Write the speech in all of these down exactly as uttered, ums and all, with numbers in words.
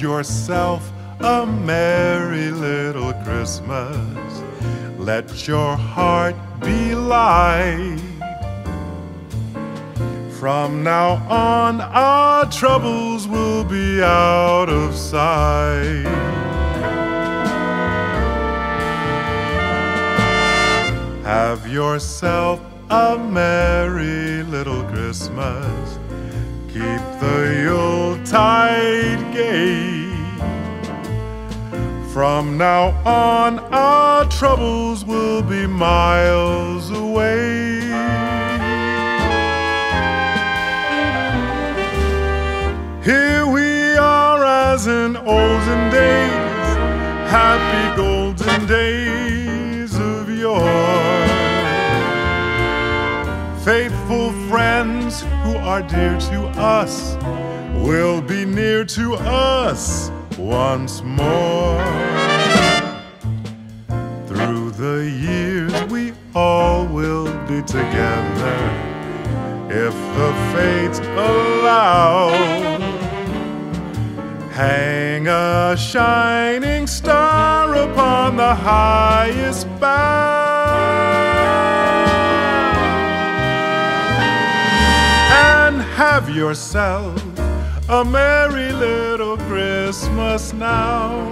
yourself a merry little Christmas. Let your heart be light. From now on, our troubles will be out of sight. Have yourself a merry little Christmas. Keep the Yuletide gay. From now on, our troubles will be miles away. Here we are as in olden days, happy golden days of yore. Faithful friends who are dear to us will be near to us once more. Through the years we all will be together, if the fates allow. Hang a shining star upon the highest bough, and have yourself a merry little Christmas now.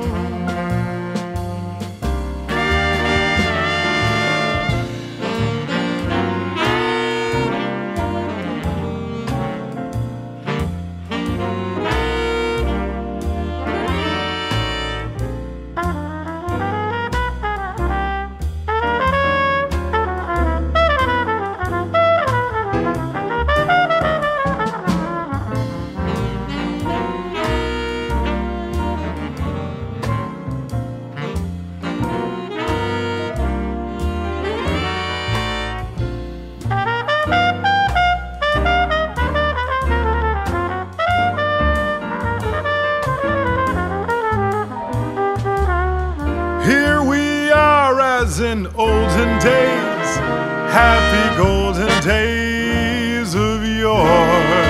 Here we are as in olden days, happy golden days of yore.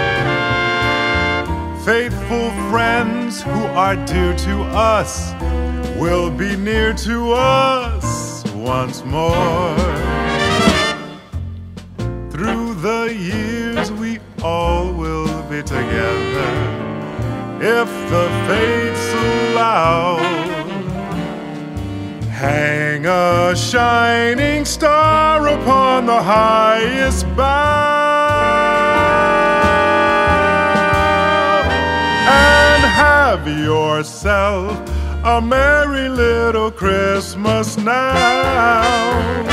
Faithful friends who are dear to us will be near to us once more. Through the years we all will be together, if the fates allow. Hang a shining star upon the highest bough, and have yourself a merry little Christmas now.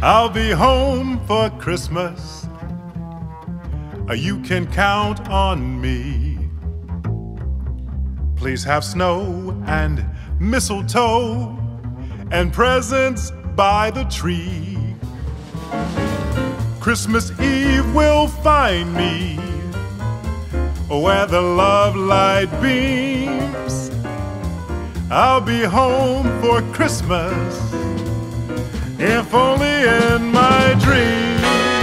I'll be home for Christmas. You can count on me. Please have snow and mistletoe and presents by the tree. Christmas Eve will find me where the love light beams. I'll be home for Christmas, if only in my dreams.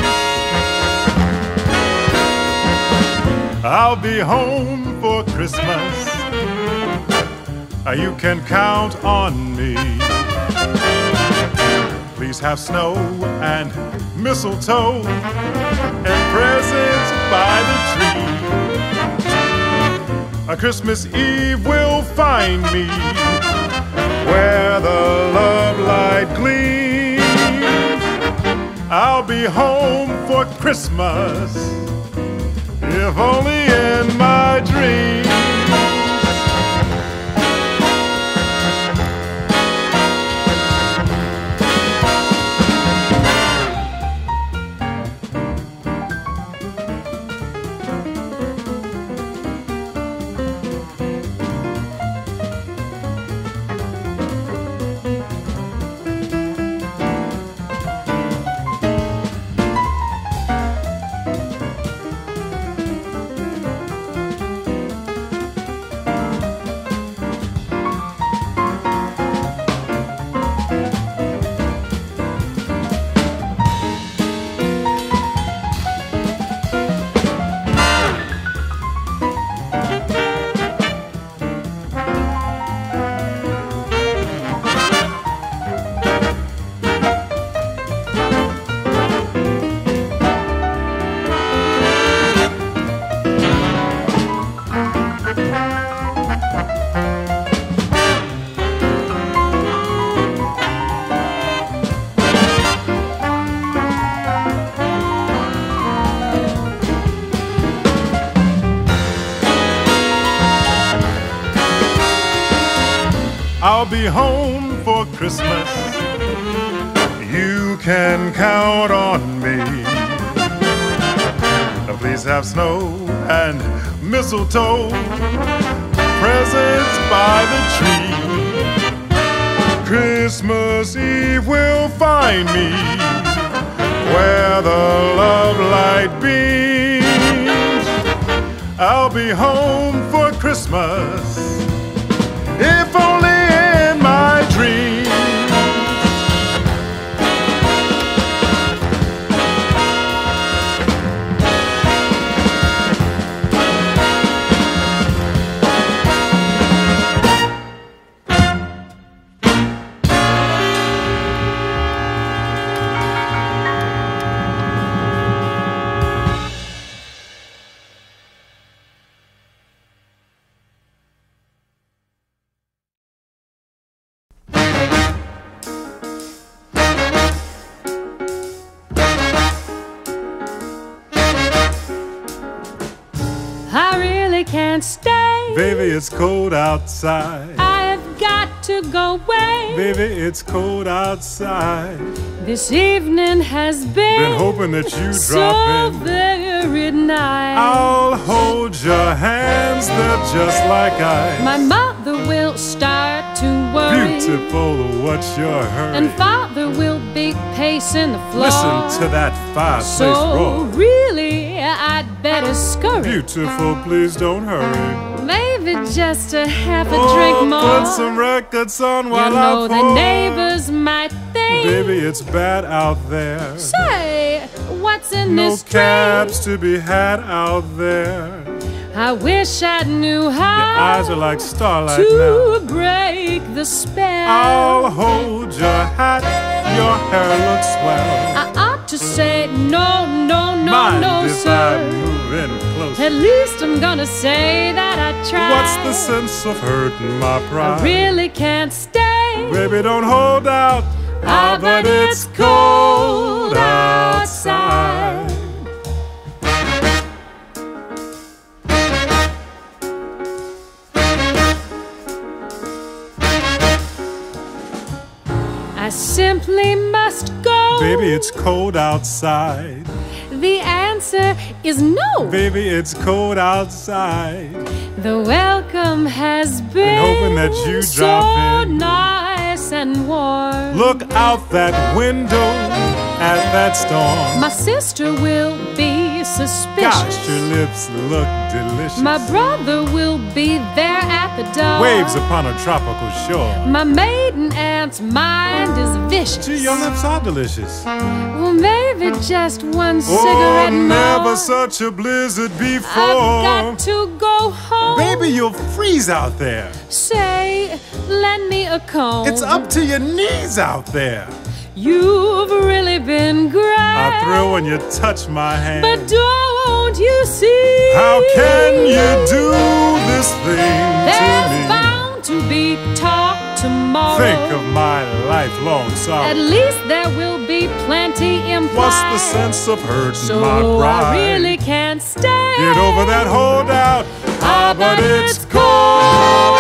I'll be home for Christmas. You can count on me. Please have snow and mistletoe and presents by the tree. A Christmas Eve will find me where the love light gleams. I'll be home for Christmas, if only in my dreams. I'll be home for Christmas. You can count on me. Please have snow and mistletoe, presents by the tree. Christmas Eve will find me where the love light beams. I'll be home for Christmas, if only in my dreams. I really can't stay. Baby, it's cold outside. I've got to go away. Baby, it's cold outside. This evening has been, Been hoping that you so drop in. very nice. I'll hold your hands, they're just like ice. My mother will start to worry. Beautiful, what's your hurry? And father will be pacing the floor. Listen to that fireplace so roar. really, I'd better scurry. Beautiful, please don't hurry. Maybe just a half a Oh, drink more. put some records on You while know I the pour. neighbors might think, Baby, it's bad out there. say, what's in No this cabs drink? to be had out there. I wish I knew how Your eyes are like starlight to now. break the spell. I'll hold your hat, your hair looks swell. I ought to say no, no, no, Mind no, if sir. I move in close? At least I'm gonna say that I tried. What's the sense of hurting my pride? I really can't stay. Baby, don't hold out. Ah, but it's cold outside. I simply must go Baby, it's cold outside. The answer is no. Baby, it's cold outside. The welcome has been hoping that you so drop in. nice and warm. Look out that window at that storm. My sister will be suspicious. Gosh, your lips look delicious. My brother will be there at the door. Waves upon a tropical shore. My maiden aunt's mind is vicious. Gee, your lips are delicious. Well, maybe just one Oh, cigarette more. never such a blizzard before. I've got to go home. Baby, you'll freeze out there. Say, lend me a comb. It's up to your knees out there. You've really been great. I thrill when you touch my hand. But don't you see? How can you do this thing There's to me? bound to be talk tomorrow. Think of my lifelong sorrow. At least there will be plenty implied. What's the sense of hurting so my pride? I really can't stay. Get over that holdout. Ah, but it's cold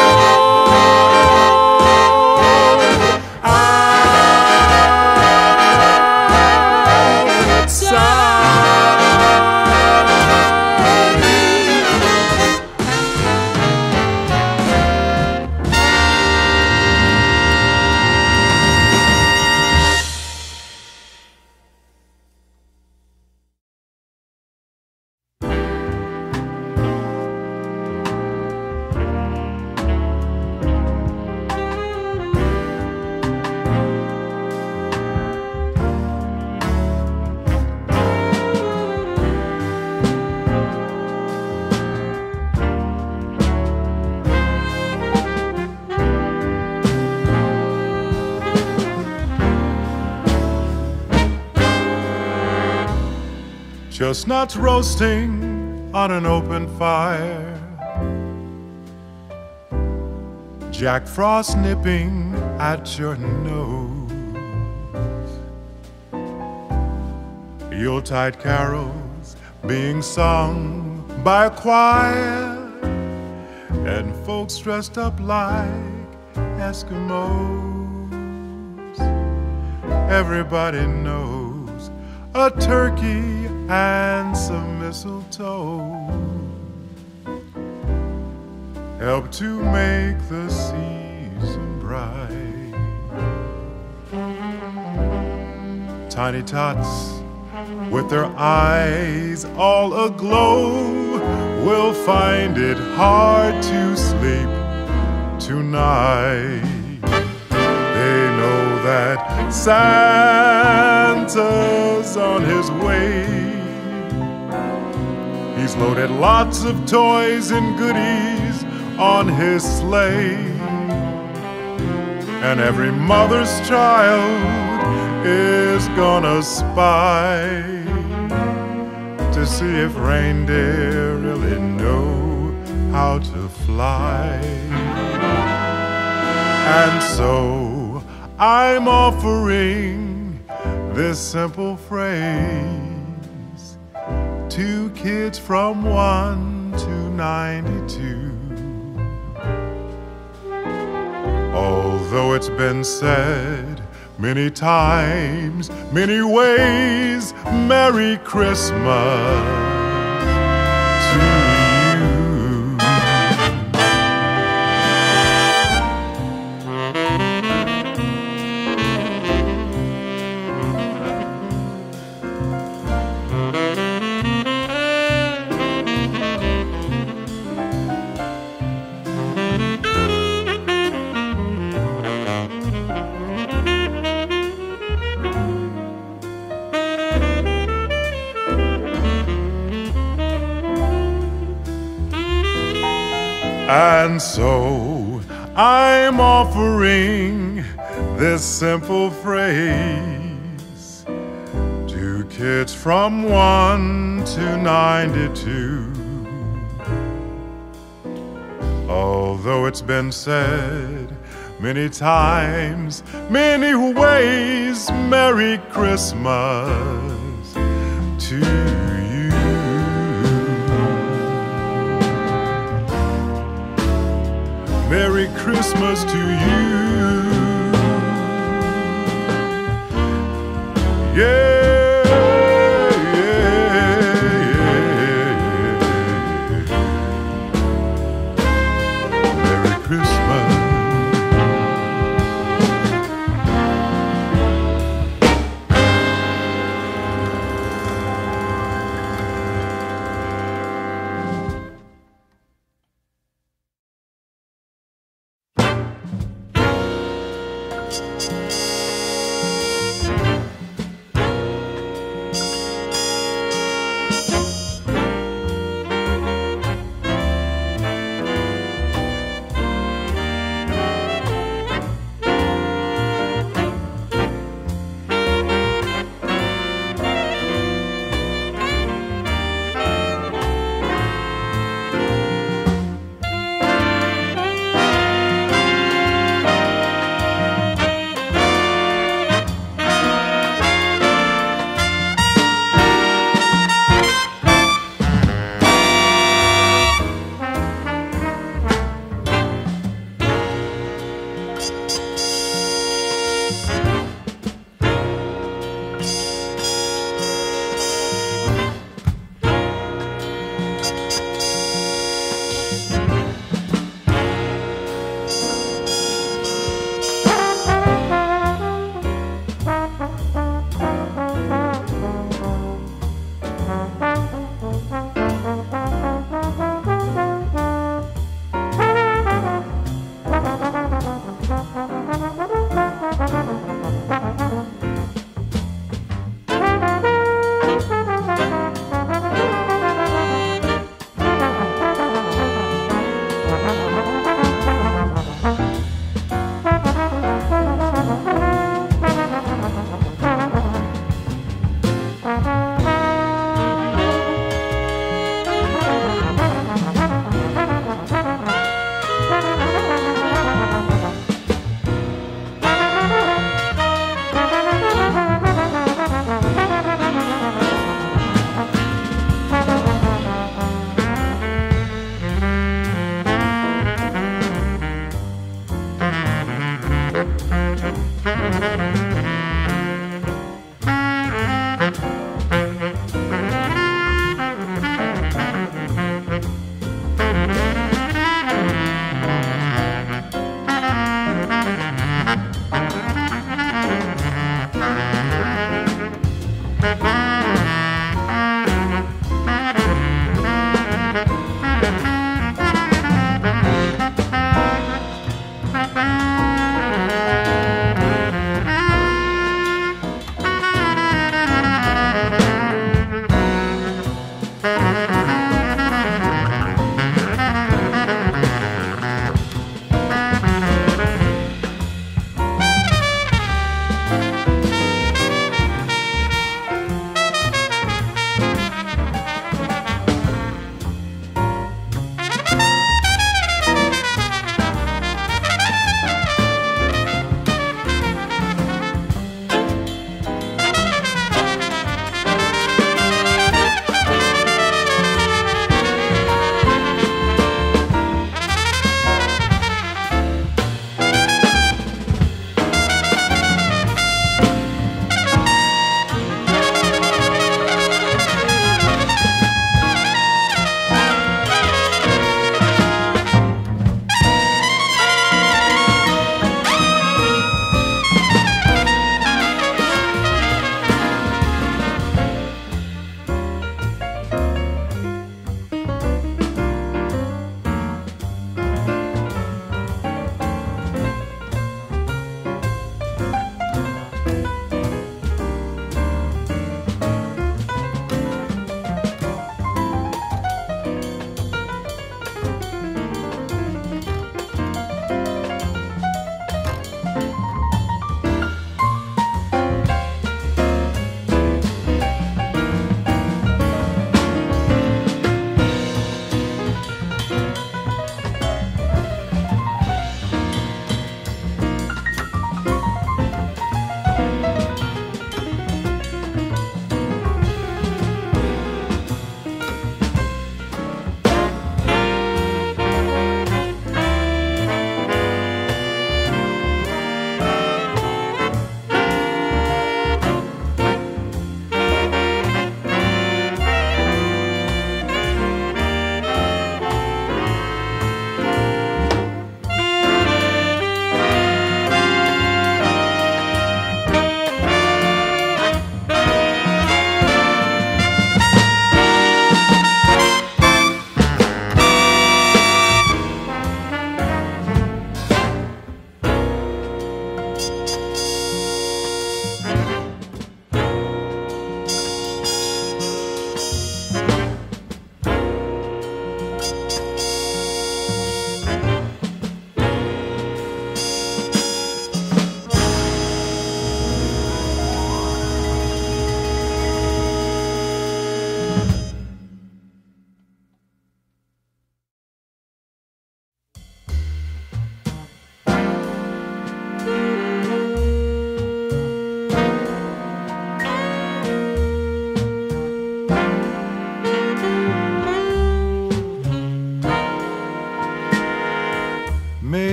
Chestnuts roasting on an open fire, Jack Frost nipping at your nose, Yuletide carols being sung by a choir, and folks dressed up like Eskimos. Everybody knows a turkey and some mistletoe help to make the season bright. Tiny tots with their eyes all aglow will find it hard to sleep tonight. They know that Santa's on his way. He's loaded lots of toys and goodies on his sleigh, and every mother's child is gonna spy to see if reindeer really know how to fly. And so I'm offering this simple phrase to kids from one to ninety-two. Although it's been said many times, many ways, Merry Christmas to you. And so I'm offering this simple phrase to kids from one to ninety-two. Although it's been said many times, many ways, Merry Christmas to you. Merry Christmas to you. Yeah, yeah, yeah. Merry Christmas.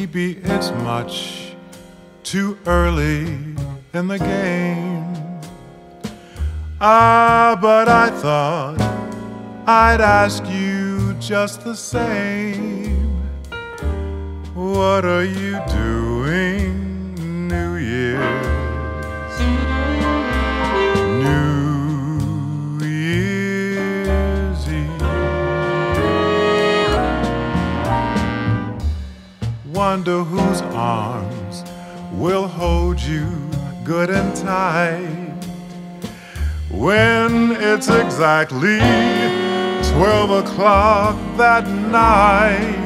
maybe it's much too early in the game. Ah, but I thought I'd ask you just the same. What are you doing New Year's? New Year's Eve. Wonder whose arms will hold you good and tight when it's exactly twelve o'clock that night,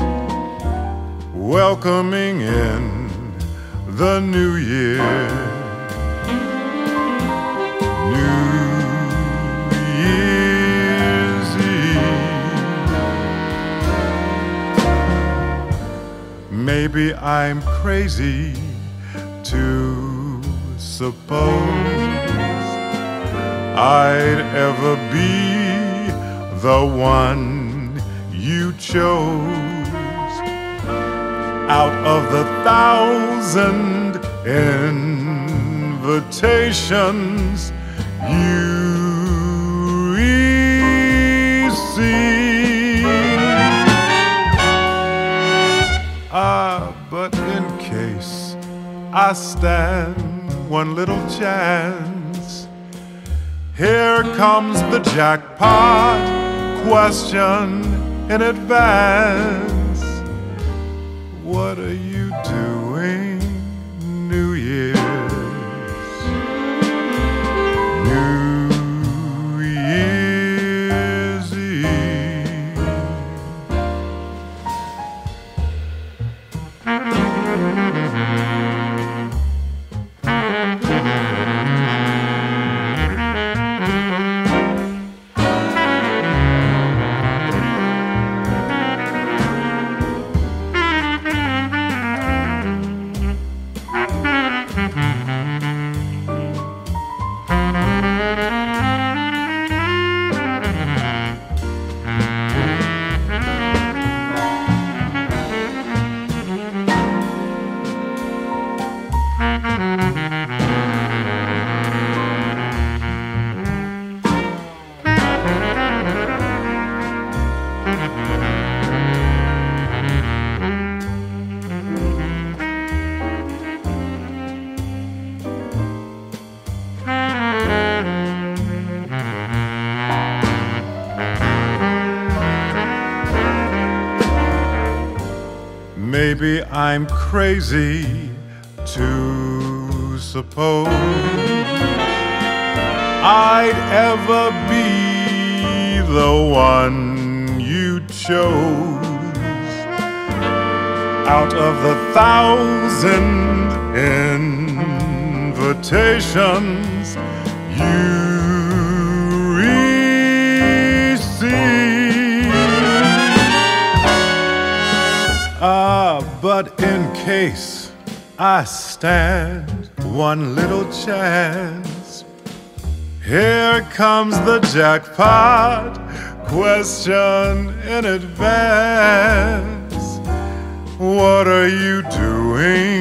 welcoming in the new year. New Year's Eve. Maybe I'm crazy to suppose I'd ever be the one you chose out of the thousand invitations you received. Ah, but in case I stand one little chance, here comes the jackpot question in advance. What are you doing New Year's? New Year's Eve. Maybe I'm crazy to suppose I'd ever be the one you chose out of the thousand invitations you received. Ah, but in case I stand one little chance, here comes the jackpot question in advance. What are you doing